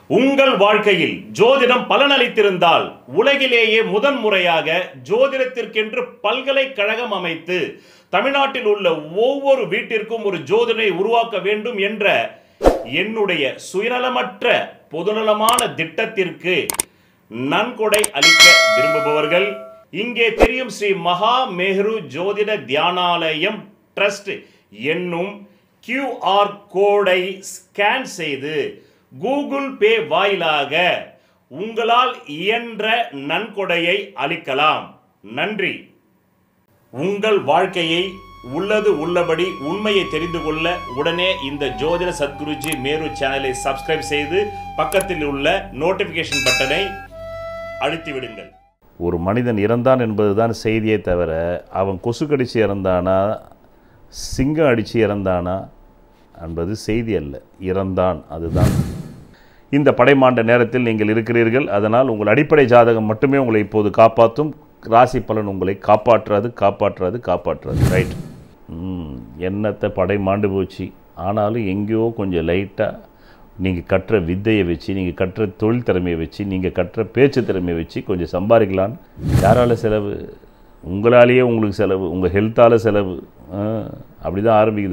உங்கள் வாழ்க்கையில் ஜோதிடம் பலனளித்திருந்தால் உலகிலேயே முதன்முறையாக ஜோதிடத்திற்கென்று பல்கலைக்கழகம் அமைத்து தமிழ்நாட்டில் உள்ள ஒவ்வொரு வீட்டிற்கும் ஒரு ஜோதிடரை உருவாக்க வேண்டும் என்ற என்னுடைய சுயநலமற்ற பொதுநலமான திட்டத்திற்கு நன்கொடை அளிக்க விரும்புபவர்கள் இங்கே தெரியும் ஸ்ரீ மகா மேரு ஜோதிட தியானாலயம் ட்ரஸ்ட் என்னும் QR கோடை ஸ்கேன் செய்து கூகுள் பே வாயிலாக உங்களால் இயன்ற நன்கொடையை அளிக்கலாம். நன்றி. உங்கள் வாழ்க்கையை உள்ளது உள்ளபடி உண்மையை தெரிந்து கொள்ள உடனே இந்த ஜோதிட சத்குருஜி மேரு சேனலை சப்ஸ்கிரைப் செய்து பக்கத்தில் உள்ள நோட்டிபிகேஷன் பட்டனை அழுத்தி விடுங்கள். ஒரு மனிதன் இறந்தான் என்பதுதான் செய்தியை தவிர அவன் கொசு கடிச்சு இறந்தானா சிங்கம் அடித்து இறந்தானா என்பது செய்தி அல்ல. இறந்தான், அதுதான். இந்த படைமாண்ட நேரத்தில் நீங்கள் இருக்கிறீர்கள். அதனால் உங்கள் அடிப்படை ஜாதகம் மட்டுமே உங்களை இப்போது காப்பாற்றும். ராசி பலன் உங்களை காப்பாற்றாது. ரைட். என்னத்தை படை மாண்டு போச்சு. ஆனாலும் எங்கேயோ கொஞ்சம் லைட்டாக நீங்கள் கற்ற வித்தையை வச்சு, நீங்கள் கற்ற தொழில் திறமையை வச்சு, நீங்கள் கற்ற பேச்சு திறமையை வச்சு கொஞ்சம் சம்பாதிக்கலான்னு. யாரால் செலவு? உங்களாலேயே உங்களுக்கு செலவு, உங்கள் ஹெல்த்தால் செலவு. அப்படி தான் ஆரம்பிக்குது.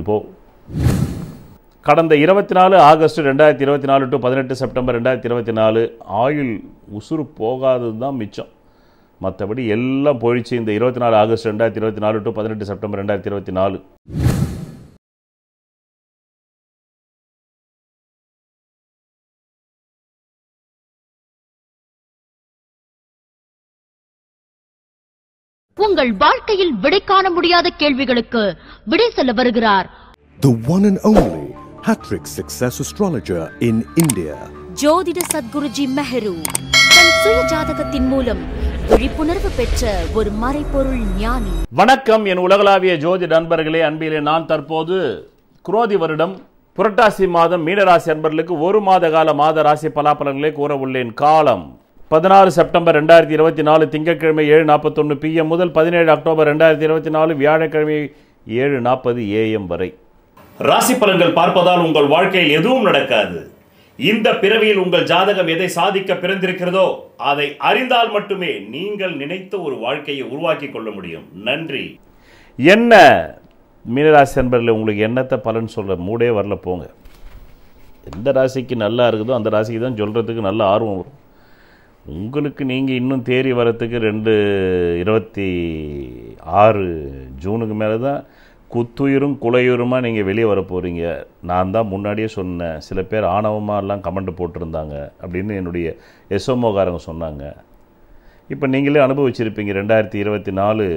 கடந்த 24 ஆகஸ்ட் 2024 டு 18 செப்டம்பர் 2024 ஆயுள் உசுறு போகாதது தான் மிச்சம். மற்றபடி எல்லாம் போயிடுச்சு. இந்த 24 ஆகஸ்ட் 2024 டு 18 செப்டம்பர் 2024 உங்கள் வாழ்க்கையில் விடை காண முடியாத கேள்விகளுக்கு விடை சொல்ல வருகிறார். The one and only Hattrick Success Astrologer in India. ஜோதிட சத்குருஜி மெஹரு தன் சுய ஜாதகத்தின் மூலம் விழிப்புணர்வு பெற்ற ஒரு மறைபொருள் ஞானி. வணக்கம் என் உலகளாவிய ஜோதிட நண்பர்களே, அன்பிலே நான் தற்போது குரோதி வருடம் புரட்டாசி மாதம் மீனராசி அன்பர்களுக்கு ஒரு மாத கால மாத ராசி பலாபலன்களை கூற உள்ளேன். காலம் 16 செப்டம்பர் 2024 திங்கட்கிழமை 7:41 PM முதல் 17 அக்டோபர் 2024 வியாழக்கிழமை 7:40 AM வரை. ராசி பலன்கள் பார்ப்பதால் உங்கள் வாழ்க்கையில் எதுவும் நடக்காது. இந்த பிறவியில் உங்கள் ஜாதகம் எதை சாதிக்க பிறந்திருக்கிறதோ அதை அறிந்தால் மட்டுமே நீங்கள் நினைத்த ஒரு வாழ்க்கையை உருவாக்கி கொள்ள முடியும். நன்றி. என்ன மீனராசி அன்பர்களே, உங்களுக்கு என்னத்தை பலன் சொல்ல மூடே வரல. போங்க. எந்த ராசிக்கு நல்லா இருக்குதோ அந்த ராசிக்கு தான் சொல்கிறதுக்கு நல்ல ஆர்வம் வரும். உங்களுக்கு நீங்கள் இன்னும் தேறி வரத்துக்கு 26 ஜூனுக்கு மேலே தான் குத்துயிரும் குலையுருமா நீங்கள் வெளியே வர போகிறீங்க. நான் தான் முன்னாடியே சொன்னேன். சில பேர் ஆணவமாக எல்லாம் கமெண்ட் போட்டிருந்தாங்க அப்படின்னு என்னுடைய எஸ்எம்ஓகாரங்க சொன்னாங்க. இப்போ நீங்களே அனுபவிச்சிருப்பீங்க. 2024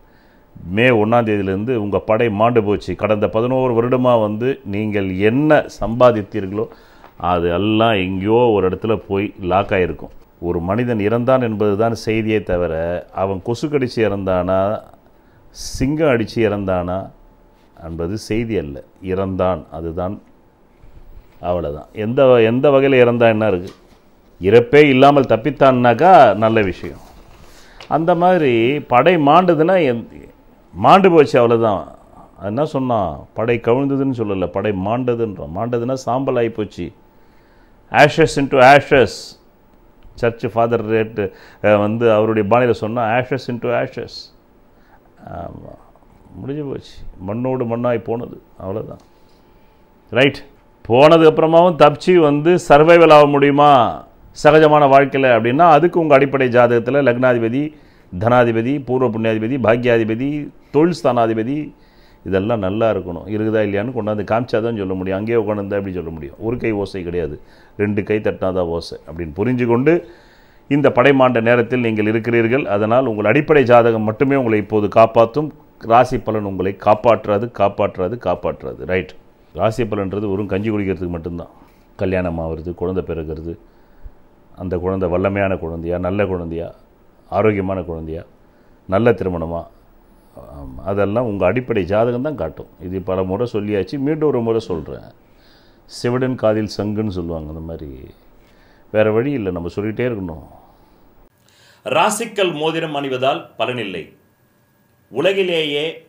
மே 1ஆம் தேதியிலேருந்து உங்கள் படை மாண்டு போச்சு. கடந்த 11 வருடமாக நீங்கள் என்ன சம்பாதித்தீர்களோ அது எல்லாம் எங்கேயோ ஒரு இடத்துல போய் லாக் ஆகிருக்கும். ஒரு மனிதன் இறந்தான் என்பது தான் செய்தியை தவிர அவன் கொசு கடிச்சு இறந்தானா சிங்கம் அடித்து இறந்தானா என்பது செய்தி அல்ல. இறந்தான், அதுதான். அவ்வளோதான். எந்த வகையில் இறந்தான் என்ன இருக்குது? இறப்பே இல்லாமல் தப்பித்தான்னாக்கா நல்ல விஷயம். அந்த மாதிரி படை மாண்டுதுன்னா மாண்டு போச்சு, அவ்வளோதான். என்ன சொன்னான்? படை கவிழ்ந்ததுன்னு சொல்லலை, படை மாண்டதுன்றோம். மாண்டதுன்னா சாம்பல் ஆகி போச்சு. Ashes into ashes. Church father ரேட்டு அவருடைய பாணியில் சொன்னால் ஆஷஸ் இன்டு ஆஷஸ். ஆமாம், முடிஞ்சு போச்சு. மண்ணோடு மண்ணாகி போனது, அவ்வளோதான். ரைட். போனதுக்கப்புறமாவும் தப்பிச்சு சர்வைவல் ஆக முடியுமா சகஜமான வாழ்க்கையில் அப்படின்னா அதுக்கு உங்கள் அடிப்படை ஜாதகத்தில் லக்னாதிபதி, தனாதிபதி, பூர்வ புண்ணியாதிபதி, பாக்யாதிபதி, தொழில் ஸ்தானாதிபதி இதெல்லாம் நல்லா இருக்கணும். இருக்குதா இல்லையான்னு கொண்டாந்து காமிச்சாதான் சொல்ல முடியும். அங்கேயே உட்காந்து அப்படி சொல்ல முடியும். ஒரு கை ஓசை கிடையாது, 2 கை தட்டினாதான் ஓசை அப்படின்னு புரிஞ்சு கொண்டு இந்த படைமாண்ட நேரத்தில் நீங்கள் இருக்கிறீர்கள். அதனால் உங்கள் அடிப்படை ஜாதகம் மட்டுமே உங்களை இப்போது காப்பாற்றும். ராசி பலன் உங்களை காப்பாற்றாது. ரைட். ராசி பலன்றது வெறும் கஞ்சி குடிக்கிறதுக்கு மட்டும்தான். கல்யாணம் ஆகிறது, குழந்தை பிறகுறது, அந்த குழந்தை வல்லமையான குழந்தையா, நல்ல குழந்தையா, ஆரோக்கியமான குழந்தையா, நல்ல திருமணமா, அதெல்லாம் உங்கள் அடிப்படை ஜாதகம் தான் காட்டும். இது பல முறை சொல்லியாச்சு, மீண்டும் ஒரு முறை சொல்கிறேன். செவிடன் காதில் சங்குன்னு சொல்லுவாங்க. அந்த மாதிரி வேறு வழி இல்லை, நம்ம சொல்லிகிட்டே இருக்கணும். ராசிக்கல் மோதிரம் அணிவதால் பலனில்லை. உலகிலேயே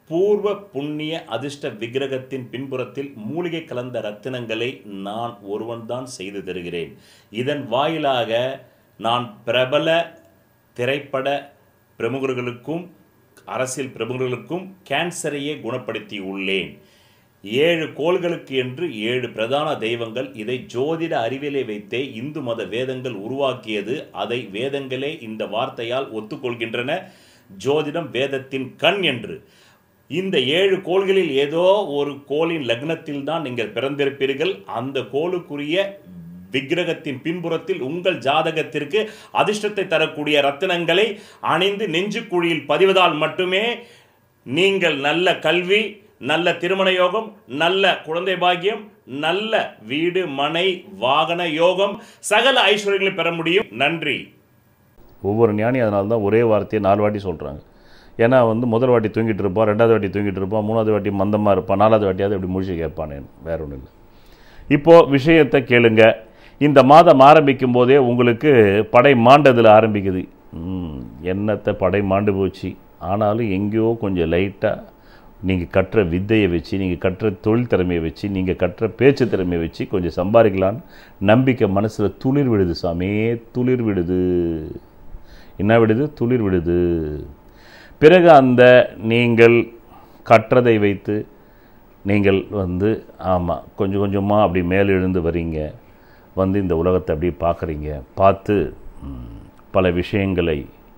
பூர்வ புண்ணிய அதிர்ஷ்ட விக்கிரகத்தின் பின்புறத்தில் மூலிகை கலந்த ரத்தினங்களை நான் ஒருவன்தான் செய்து தருகிறேன். இதன் வாயிலாக நான் பிரபல திரைப்பட பிரமுகர்களுக்கும் அரசியல் பிரமுகர்களுக்கும் கேன்சரையே குணப்படுத்தி உள்ளேன். 7 கோள்களுக்கு என்று 7 பிரதான தெய்வங்கள். இதை ஜோதிட அறிவியலை வைத்தே இந்து மத வேதங்கள் உருவாக்கியது. அதை வேதங்களே இந்த வார்த்தையால் ஒத்துக்கொள்கின்றன, ஜோதிடம் வேதத்தின் கண் என்று. இந்த 7 கோள்களில் ஏதோ ஒரு கோளின் லக்னத்தில் தான் நீங்கள் பிறந்திருப்பீர்கள். அந்த கோளுக்குரிய விக்கிரகத்தின் பின்புறத்தில் உங்கள் ஜாதகத்திற்கு அதிர்ஷ்டத்தை தரக்கூடிய ரத்தினங்களை அணிந்து நெஞ்சுக்குழியில் பதிவதால் மட்டுமே நீங்கள் நல்ல கல்வி, நல்ல திருமண யோகம், நல்ல குழந்தை பாக்கியம், நல்ல வீடு மனை வாகன யோகம், சகல ஐஸ்வர்யங்களை பெற முடியும். நன்றி. ஒவ்வொரு ஞானி அதனால தான் ஒரே வார்த்தையை 4 வாட்டி சொல்கிறாங்க. ஏன்னா முதல் வாட்டி தூங்கிட்டு இருப்பான், 2வது வாட்டி தூங்கிட்டு இருப்பான், 3வது வாட்டி மந்தமாக இருப்பான், 4வது வாட்டியாவது எப்படி முழிச்சு கேட்பானேன்னு. வேற ஒன்றும் இல்லை. இப்போது விஷயத்தை கேளுங்க. இந்த மாதம் ஆரம்பிக்கும் போதே உங்களுக்கு படை மாண்டதில் ஆரம்பிக்குது. என்னத்தை படை மாண்டு போச்சு. ஆனாலும் எங்கேயோ கொஞ்சம் லைட்டாக நீங்கள் கற்ற வித்தையை வச்சு, நீங்கள் கற்ற தொழில் திறமையை வச்சு, நீங்கள் கற்ற பேச்சு திறமையை வச்சு கொஞ்சம் சம்பாதிக்கலான்னு நம்பிக்கை மனசில் துளிர் விடுது. சாமியே துளிர் விடுது. என்ன விடுது? துளிர் விடுது. பிறகு அந்த நீங்கள் கற்றதை வைத்து நீங்கள் ஆமாம் கொஞ்சம் கொஞ்சமாக அப்படி மேலெழுந்து வரீங்க. இந்த உலகத்தை அப்படி பார்க்குறீங்க. பார்த்து பல விஷயங்களை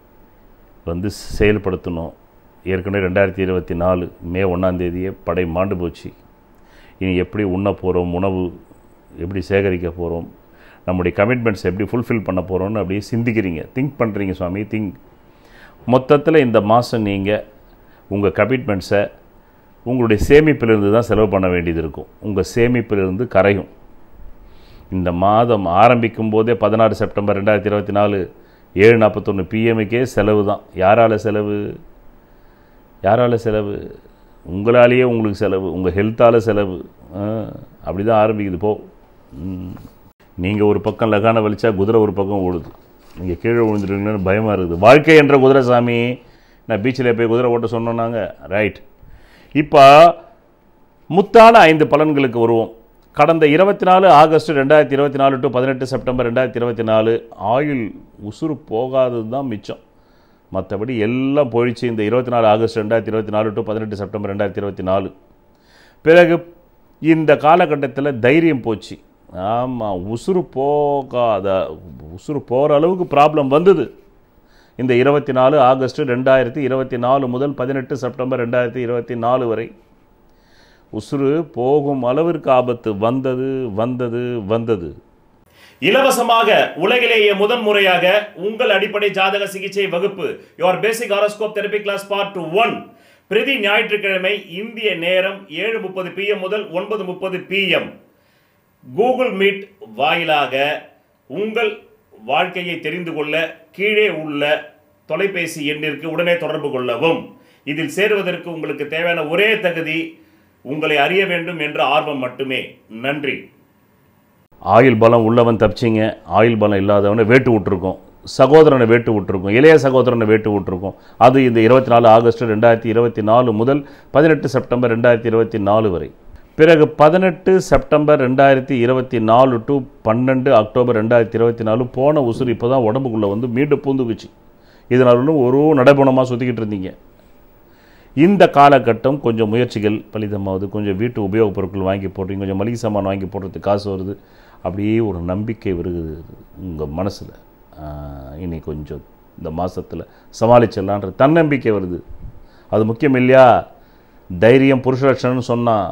செயல்படுத்தணும். ஏற்கனவே 2024 மே 1ஆம் தேதியே படை மாண்டு போச்சு. இனி எப்படி உண்ண போகிறோம், உணவு எப்படி சேகரிக்க போகிறோம், நம்முடைய கமிட்மெண்ட்ஸ் எப்படி ஃபுல்ஃபில் பண்ண போகிறோன்னு அப்படியே சிந்திக்கிறீங்க, திங்க் பண்ணுறீங்க. சுவாமி திங்க். மொத்தத்தில் இந்த மாதம் நீங்கள் உங்கள் கமிட்மெண்ட்ஸை உங்களுடைய சேமிப்பிலிருந்து தான் செலவு பண்ண வேண்டியது இருக்கும். உங்கள் சேமிப்பிலிருந்து கரையும். இந்த மாதம் ஆரம்பிக்கும் போதே 16 செப்டம்பர் 2024 7:41 PM செலவு தான். யாரால் செலவு? யாரால் செலவு? உங்களாலேயே உங்களுக்கு செலவு, உங்கள் ஹெல்த்தால் செலவு. அப்படி தான் ஆரம்பிக்குது. நீங்கள் ஒரு பக்கம் லகான வலிச்சா குதிரை ஒரு பக்கம் ஓடுது. நீங்கள் கீழே விழுந்துருவீங்கன்னு பயமாக இருக்குது. வாழ்க்கை என்ற குதிரை சாமி. நான் பீச்சில் போய் குதிரை ஓட்ட சொன்னோன்னாங்க. ரைட். இப்போ முத்தான 5 பலன்களுக்கு வருவோம். கடந்த 24 ஆகஸ்ட் 2024 டு 18 செப்டம்பர் 2024 ஆயுள் உசுறு போகாதது தான் மிச்சம். மற்றபடி எல்லாம் போயிடுச்சு. இந்த 24 ஆகஸ்ட் 2024 டு 18 செப்டம்பர் 2024 பிறகு இந்த காலகட்டத்தில் தைரியம் போச்சு. ஆமாம், உசுறு போகிற அளவுக்கு ப்ராப்ளம் வந்தது. இந்த 24 ஆகஸ்ட் 2024 முதல் 18 செப்டம்பர் 2024 வரை உசுறு போகும் அளவிற்கு ஆபத்து வந்தது வந்தது வந்தது. இலவசமாக உலகிலேயே முதன் முறையாக உங்கள் அடிப்படை ஜாதக சிகிச்சை வகுப்பு your basic horoscope therapy class part 1 பிரதி ஞாயிற்றுக்கிழமை இந்திய நேரம் 7:30 PM முதல் 9:30 PM கூகுள் மீட் வாயிலாக உங்கள் வாழ்க்கையை தெரிந்து கொள்ள கீழே உள்ள தொலைபேசி எண்ணிற்கு உடனே தொடர்பு கொள்ளவும். இதில் சேருவதற்கு உங்களுக்கு தேவையான ஒரே தகுதி உங்களை அறிய வேண்டும் என்ற ஆர்வம் மட்டுமே. நன்றி. ஆயுள் பலம் உள்ளவன் தப்பிச்சிங்க, ஆயுள் பலம் இல்லாதவனை வேட்டு விட்டுருக்கோம், சகோதரனை வேட்டு விட்டுருக்கோம், இளைய சகோதரனை வேட்டு விட்டுருக்கோம். அது இந்த 24 ஆகஸ்ட் 2024 முதல் 18 செப்டம்பர் 2024 வரை. பிறகு 18 செப்டம்பர் 2024 டு 12 அக்டோபர் 2024 போன உசுறு இப்போ தான் உடம்புக்குள்ளே மீண்டும் பூந்துக்குச்சு. இதனாலும் ஒரு நடைபணமாக சுற்றிக்கிட்டு இருந்தீங்க. இந்த காலகட்டம் கொஞ்சம் முயற்சிகள் பலிதமாகுது. கொஞ்சம் வீட்டு உபயோகப் பொருட்கள் வாங்கி போடுறீங்க, கொஞ்சம் மளிகை சாமான் வாங்கி போடுறதுக்கு காசு வருது. அப்படியே ஒரு நம்பிக்கை வருகுது உங்கள் மனசில். இனி கொஞ்சம் இந்த மாதத்தில் சமாளிச்சிடலான்ற தன்னம்பிக்கை வருது. அது முக்கியம் இல்லையா? தைரியம் புருஷலட்சணம்னு சொன்னான்.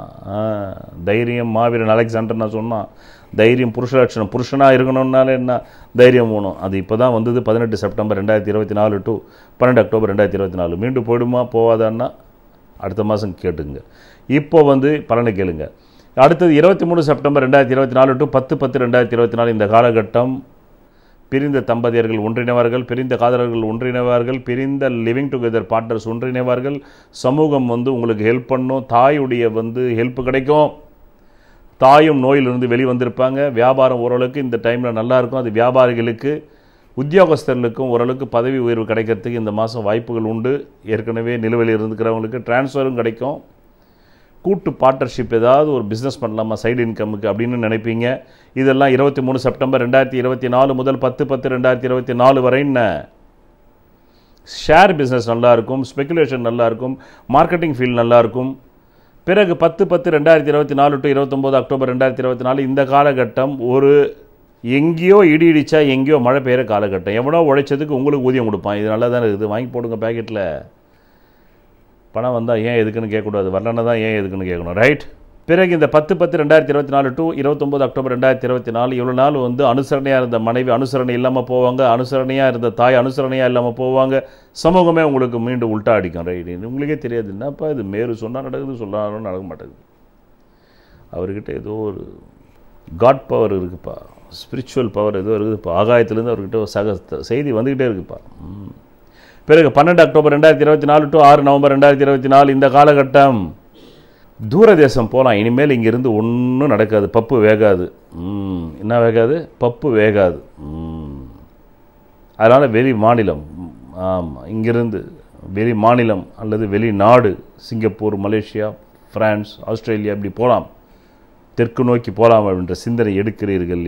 தைரியம் மாவீரன் அலெக்சாண்டர் நான் சொன்னான். தைரியம் புருஷலட்சணம். புருஷனாக இருக்கணும்னாலே என்ன தைரியம் வேணும். அது இப்போ தான் வந்தது 18 செப்டம்பர் 2024 டு 12 அக்டோபர் 2024. மீண்டும் போயிடுமா போவாதான்னா அடுத்த மாதம் கேட்டுங்க. இப்போ பலனை கேளுங்க. அடுத்தது 23 செப்டம்பர் 2024 டு 10/10/2024 இந்த காலகட்டம் பிரிந்த தம்பதியர்கள் ஒன்றிணைவார்கள், பிரிந்த காதலர்கள் ஒன்றிணைவார்கள், பிரிந்த லிவிங் டுகெதர் பார்ட்னர்ஸ் ஒன்றிணைவார்கள். சமூகம் உங்களுக்கு ஹெல்ப் பண்ணும். தாயுடைய ஹெல்ப் கிடைக்கும். தாயும் நோயிலிருந்து வெளிவந்திருப்பாங்க. வியாபாரம் ஓரளவுக்கு இந்த டைமில் நல்லாயிருக்கும். அது வியாபாரிகளுக்கு உத்தியோகஸ்தர்களுக்கும் ஓரளவுக்கு பதவி உயர்வு கிடைக்கிறதுக்கு இந்த மாதம் வாய்ப்புகள் உண்டு. ஏற்கனவே நிலுவையில் இருந்துக்கிறவங்களுக்கு டிரான்ஸ்ஃபரும் கிடைக்கும். கூட்டு பார்ட்னர்ஷிப் ஏதாவது ஒரு பிஸ்னஸ் பண்ணலாமா சைடு இன்கமுக்கு அப்படின்னு நினைப்பீங்க. இதெல்லாம் 23 செப்டம்பர் 2024 முதல் 10/10/2024 வரைன்னு ஷேர் பிஸ்னஸ் நல்லாயிருக்கும், ஸ்பெகுலேஷன் நல்லாயிருக்கும், மார்க்கெட்டிங் ஃபீல்ட் நல்லாயிருக்கும். பிறகு 10/10/2024 டு 29 அக்டோபர் 2024 இந்த காலகட்டம் ஒரு எங்கேயோ இடி இடிச்சா எங்கேயோ மழை பெய்கிற காலகட்டம். எவனோ உழைச்சதுக்கு உங்களுக்கு ஊதியம் கொடுப்பான். இது நல்லா தானே இருக்குது, வாங்கி போடுங்க பேக்கெட்டில். பணம் வந்தால் ஏன் எதுக்குன்னு கேட்கக்கூடாது, வரலன்னா தான் ஏன் எதுக்குன்னு கேட்கணும், ரைட்? பிறகு இந்த 10/10/2024 டு 29 அக்டோபர் 2024 இவ்வளோ நாள் வந்து அனுசரணையாக இருந்த மனைவி அனுசரணை இல்லாமல் போவாங்க, அனுசரணையாக இருந்த தாய் அனுசரணையாக இல்லாமல் போவாங்க. சமூகமே உங்களுக்கு மீண்டும் உல்ட்டா அடிக்கும், ரைட்? உங்களுக்கே தெரியாது என்னப்பா இது, மேரு சொன்னால் நடக்குது, சொன்னாலும் நடக்க மாட்டேங்குது. அவர்கிட்ட ஏதோ ஒரு காட் பவர் இருக்குப்பா, ஸ்பிரிச்சுவல் பவர் ஏதோ இருக்குதுப்பா, ஆகாயத்துலேருந்து அவர்கிட்ட ஒரு செய்தி வந்துக்கிட்டே இருக்குப்பா. பிறகு 12 அக்டோபர் 2024 டு 6 நவம்பர் 2024 இந்த காலகட்டம் தூரதேசம் போகலாம். இனிமேல் இங்கேருந்து ஒன்றும் நடக்காது, பப்பு வேகாது. என்ன வேகாது? பப்பு வேகாது. அதனால் வெளி மாநிலம், ஆமாம், இங்கிருந்து வெளி மாநிலம் அல்லது வெளிநாடு, சிங்கப்பூர், மலேசியா, ஃப்ரான்ஸ், ஆஸ்திரேலியா இப்படி போகலாம், தெற்கு நோக்கி போகலாம் அப்படின்ற சிந்தனை எடுக்கிறீர்கள்.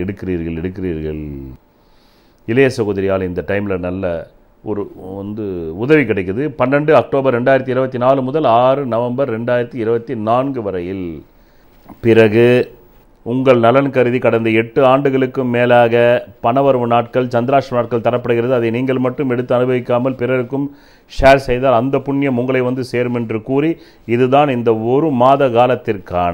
இளைய சகோதரியால் இந்த டைமில் நல்ல ஒரு வந்து உதவி கிடைக்குது. 12 அக்டோபர் 2024 முதல் 6 நவம்பர் 2024 வரையில். பிறகு உங்கள் நலன் கருதி கடந்த 8 ஆண்டுகளுக்கும் மேலாக பணவரவு நாட்கள், சந்திராஷ்டம நாட்கள் தரப்படுகிறது. அதை நீங்கள் மட்டும் எடுத்து அனுபவிக்காமல் பிறருக்கும் ஷேர் செய்தால் அந்த புண்ணியம் உங்களை வந்து சேரும் என்று கூறி, இதுதான் இந்த ஒரு மாத காலத்திற்கான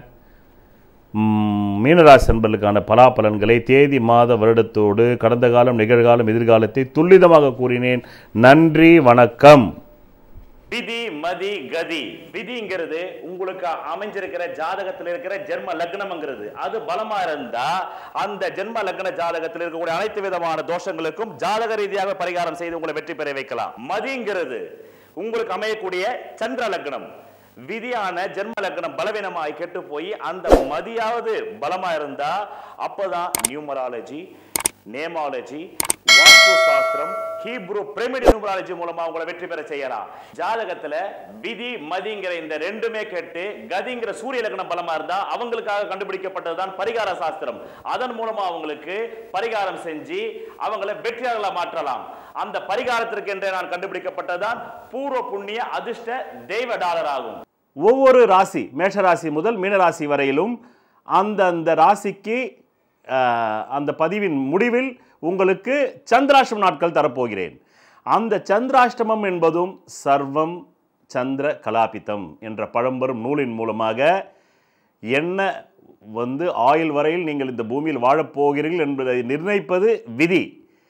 மீனராசி நண்பர்களுக்கான பலாபலன்களை தேதி மாத வருடத்தோடு கடந்த காலம், நிகழ்காலம், எதிர்காலத்தை துல்லிதமாக கூறினேன். நன்றி, வணக்கம். விதி, மதி, கதி. விதிங்கிறது உங்களுக்கு அமைஞ்சிருக்கிற ஜாதகத்தில் இருக்கிற ஜென்ம லக்னம்ங்கிறது. அது பலமா இருந்தா அந்த ஜென்ம லக்ன ஜாதகத்தில் இருக்கக்கூடிய அனைத்து விதமான தோஷங்களுக்கும் ஜாதக ரீதியாக பரிகாரம் செய்து உங்களை வெற்றி பெற வைக்கலாம். மதிங்கிறது உங்களுக்கு அமையக்கூடிய சந்திர லக்னம். விதியான ஜென்ம லக்னம் பலவீனமாய் கெட்டு போய் அந்த மதியாவது பலமா இருந்தா அப்பதான் நியூமராலஜி, நேமாலஜி, வாஸ்து சாஸ்திரம், ஹீப்ரு பிரமிட் நியூமராலஜி மூலமா உங்களை வெற்றி பெற செய்யலாம். ஜாதகத்துல விதி, மதிங்கிற இந்த ரெண்டுமே கேட்டு கதிங்கிற சூரிய லக்னம் பலமா இருந்தா அவங்களுக்காக கண்டுபிடிக்கப்பட்டதுதான் பரிகார சாஸ்திரம். அதன் மூலமா அவங்களுக்கு பரிகாரம் செஞ்சு அவங்களை வெற்றியாளர்களா மாற்றலாம். அந்த பரிகாரத்திற்கு என்றே நான் கண்டுபிடிக்கப்பட்டதுதான் பூர்வ புண்ணிய அதிர்ஷ்ட தெய்வ டாலர் ஆகும். ஒவ்வொரு ராசி, மேஷராசி முதல் மீனராசி வரையிலும் அந்த ராசிக்கு அந்த பதிவின் முடிவில் உங்களுக்கு சந்திராஷ்டம நாட்கள் தரப்போகிறேன். அந்த சந்திராஷ்டமம் என்பதும் சர்வம் சந்திர கலாபிதம் என்ற பழம்பெரும் நூலின் மூலமாக என்ன வந்து ஆயுள் வரையில் நீங்கள் இந்த பூமியில் வாழப்போகிறீர்கள் என்பதை நிர்ணயிப்பது விதி.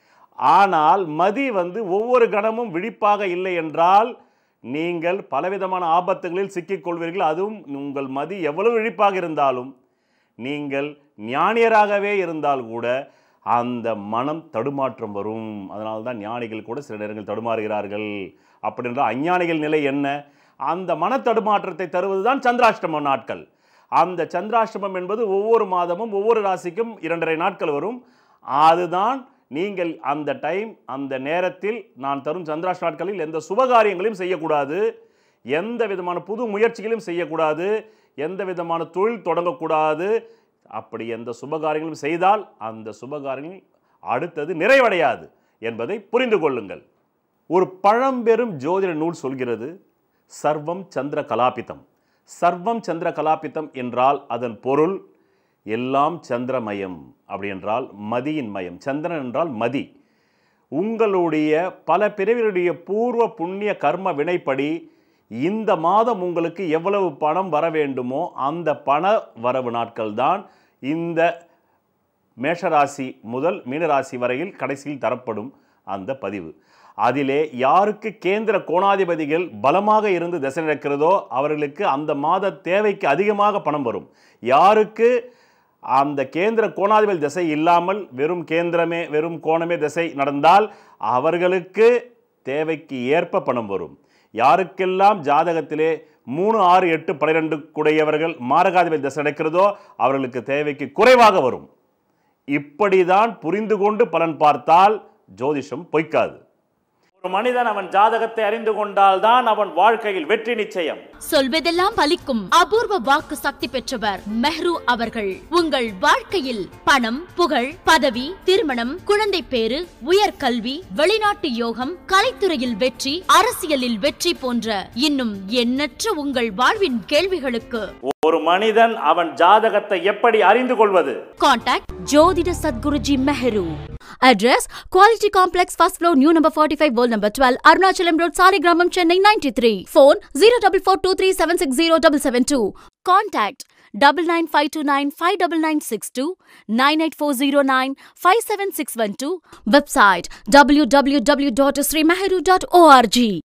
ஆனால் மதி வந்து ஒவ்வொரு கணமும் விழிப்பாக இல்லை என்றால் நீங்கள் பலவிதமான ஆபத்துகளில் சிக்கிக்கொள்வீர்கள். அதுவும் உங்கள் மதி எவ்வளவு விழிப்பாக இருந்தாலும், நீங்கள் ஞானியராகவே இருந்தால் கூட அந்த மனம் தடுமாற்றம் வரும். அதனால்தான் ஞானிகள் கூட சில நேரங்கள் தடுமாறுகிறார்கள். அப்படி என்றால் அஞ்ஞானிகள் நிலை என்ன? அந்த மன தடுமாற்றத்தை தருவதுதான் சந்திராஷ்டம நாட்கள். அந்த சந்திராஷ்டமம் என்பது ஒவ்வொரு மாதமும் ஒவ்வொரு ராசிக்கும் 2.5 நாட்கள் வரும். அதுதான் நீங்கள் அந்த டைம், அந்த நேரத்தில் நான் தரும் சந்திராஷ்டம நாட்களில் எந்த சுபகாரியங்களையும் செய்யக்கூடாது, எந்த விதமான புது முயற்சிகளையும் செய்யக்கூடாது, எந்த விதமான தொழில் தொடங்கக்கூடாது. அப்படி எந்த சுபகாரியங்களும் செய்தால் அந்த சுபகாரியங்கள் அடுத்தது நிறைவடையாது என்பதை புரிந்து கொள்ளுங்கள். ஒரு பழம்பெரும் ஜோதிட நூல் சொல்கிறது, சர்வம் சந்திர கலாபிதம். சர்வம் சந்திர கலாபிதம் என்றால் அதன் பொருள் எல்லாம் சந்திரமயம். அப்படி என்றால் மதியின் மயம். சந்திரன் என்றால் மதி. உங்களுடைய பல பிறவிகளுடைய பூர்வ புண்ணிய கர்ம வினைப்படி இந்த மாதம் உங்களுக்கு எவ்வளவு பணம் வர வேண்டுமோ அந்த பண வரவு நாட்கள் தான் இந்த மேஷராசி முதல் மீனராசி வரையில் கடைசியில் தரப்படும் அந்த பதிவு. அதிலே யாருக்கு கேந்திர கோணாதிபதிகள் பலமாக இருந்து திசை நடக்கிறதோ அவர்களுக்கு அந்த மாத தேவைக்கு அதிகமாக பணம் வரும். யாருக்கு அந்த கேந்திர கோணாதிபதி திசை இல்லாமல் வெறும் கேந்திரமே, வெறும் கோணமே திசை நடந்தால் அவர்களுக்கு தேவைக்கு ஏற்ப பணம் வரும். யாருக்கெல்லாம் ஜாதகத்திலே 3, 6, 8, 12 கூடையவர்கள் மாரகாதிபதி திசை நடக்கிறதோ அவர்களுக்கு தேவைக்கு குறைவாக வரும். இப்படிதான் புரிந்து கொண்டு பலன் பார்த்தால் ஜோதிஷம் பொய்க்காது. ஒரு மனிதன் அவன் ஜாதகத்தை அறிந்து கொண்டால் தான் அவன் வாழ்க்கையில் வெற்றி நிச்சயம். சொல்வதெல்லாம் பலிக்கும் அபூர்வ வாக்கு சக்தி பெற்றவர் மெஹ்ரு அவர்கள். உங்கள் வாழ்க்கையில் பணம், புகழ், பதவி, திருமணம், குழந்தை பேறு, உயர்கல்வி, வெளிநாட்டு யோகம், கலைத்துறையில் வெற்றி, அரசியலில் வெற்றி போன்ற இன்னும் எண்ணற்ற உங்கள் வாழ்வின் கேள்விகளுக்கு ஒரு மனிதன் அவன் ஜாதகத்தை எப்படி அறிந்து கொள்வது? Contact ஜோதிட Sadguruji Mehru. Address Quality Complex, first floor, new number 45, wall number 12, Arunachalam Road, Saligramam, Chennai 93. Phone 0442376072. Contact 9952959962, 98409 57612. Website www.srimeheru.org.